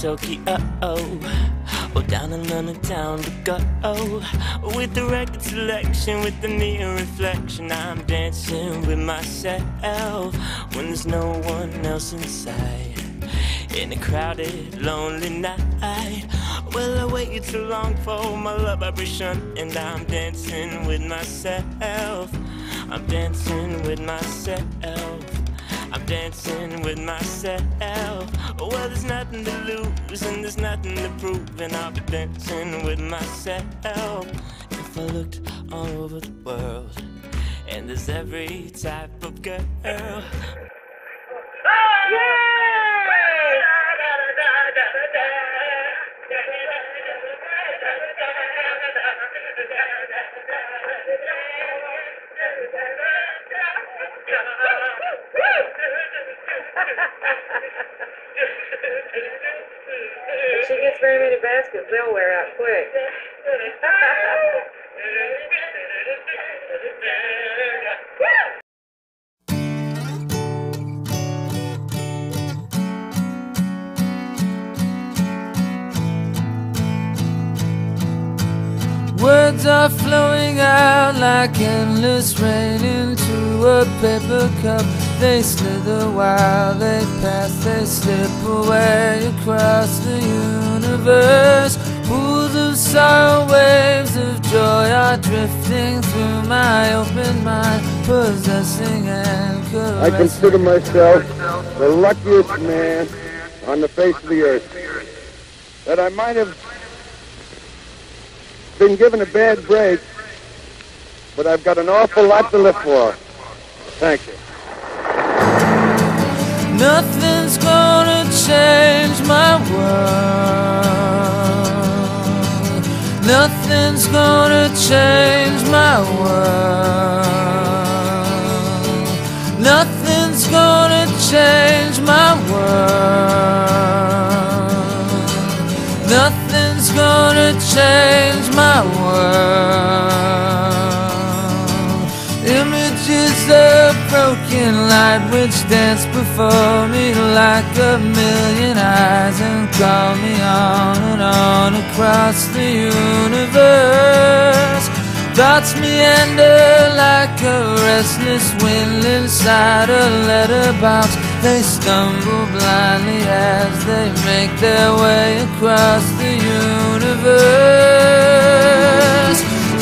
Tokyo, or down in London town to go. With the record selection, with the mirror reflection, I'm dancing with myself when there's no one else inside. In a crowded, lonely night, well, I waited too long for my love vibration, and I'm dancing with myself. I'm dancing with myself. I'm dancing with myself. Well, there's nothing to lose and there's nothing to prove, and I'll be dancing with myself. If I looked all over the world, and there's every type of girl. If she gets very many baskets, they'll wear out quick. Words are flowing out like endless rain into a paper cup. They slither while they pass, they slip away across the universe. Pools of sorrow, waves of joy are drifting through my open mind, possessing and caressing. I consider myself the luckiest man on the face of the earth. That I might have been given a bad break, but I've got an awful lot to live for. Thank you. Nothing's gonna change my world. Nothing's gonna change my world. Nothing's gonna change my world. Nothing's gonna change my world. Images of broken light which dance before me like a million eyes and call me on and on across the universe. Thoughts meander like a restless wind inside a letterbox. They stumble blindly as they make their way across the universe.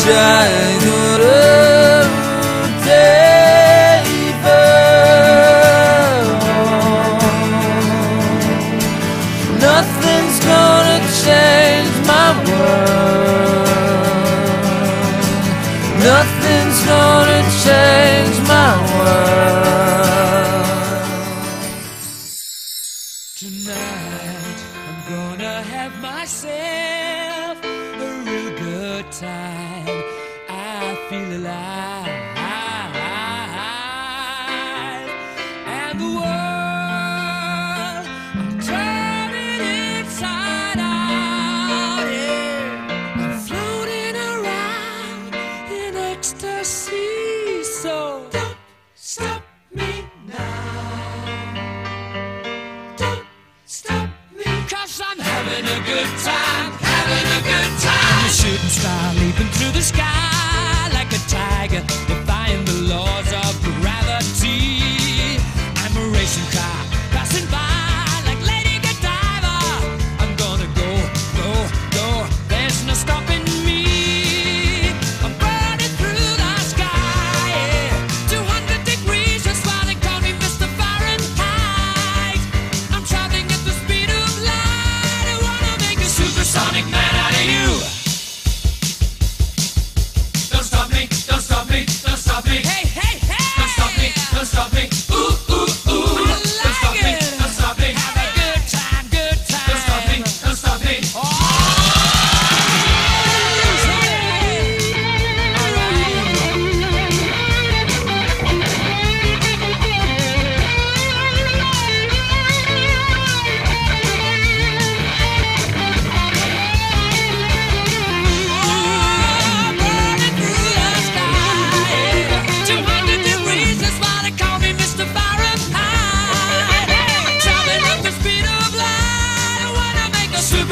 Nothing's gonna change my world. Nothing's gonna change my world. Tonight I'm gonna have myself a real good time. I feel alive, and the world I'm turning inside out. Yeah, I'm floating around in ecstasy. So don't stop me now. Don't stop me, 'cause I'm having a good time, having a good time. I'm a shooting star leaping through the sky like a tiger, defying the laws of gravity. I'm a racing car passing by like Lady Godiva. I'm gonna go, go, go. There's no stopping me. I'm burning through the sky, yeah. 200 degrees, that's why they call me Mr. Fahrenheit. I'm traveling at the speed of light. I wanna make a supersonic man out of you.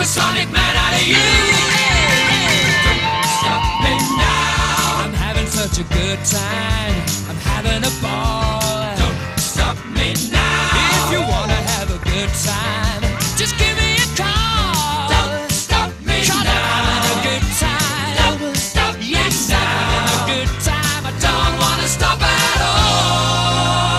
supersonic man out of you. Don't stop me now. I'm having such a good time. I'm having a ball. Don't stop me now. If you wanna have a good time, just give me a call. Don't stop me now. I'm having a good time. Don't stop me now. I'm having a good time. I don't wanna stop at all.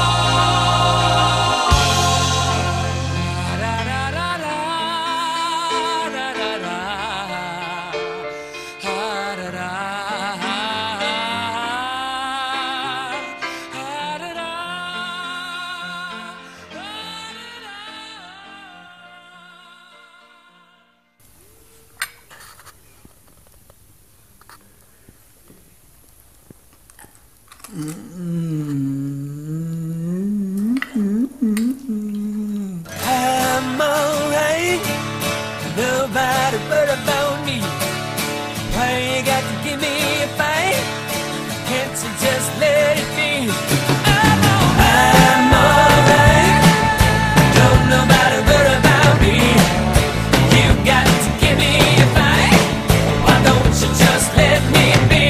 I'm alright. Nobody but about me. Why you got to give me a fight? Can't you just let it be? I'm alright. Don't nobody but about me. You got to give me a fight. Why don't you just let me be?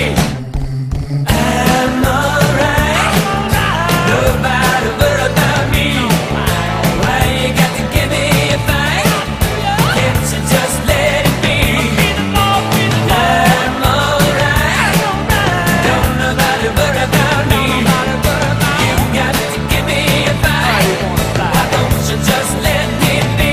I'm alright. Nobody but about me. Why you got to give me a fight? Can't you just let it be? I'm alright. Don't nobody but about me. You got to give me a fight. Why don't you just let me be?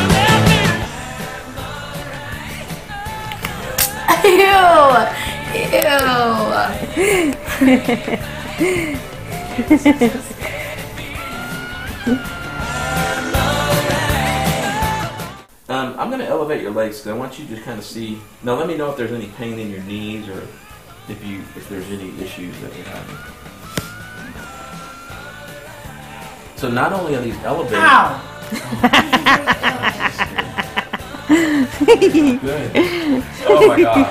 I'm going to elevate your legs because I want you to kind of see. Now, let me know if there's any pain in your knees or if there's any issues that you're having. So not only are these elevated. Ow! Good. Oh my God.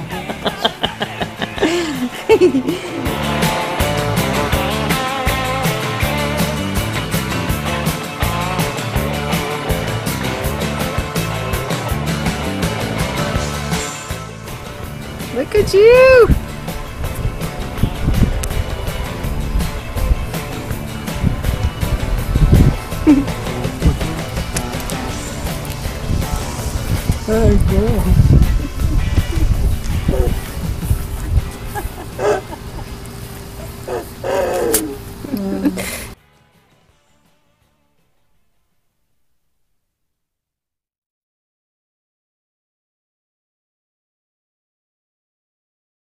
Look at you! Oh, God.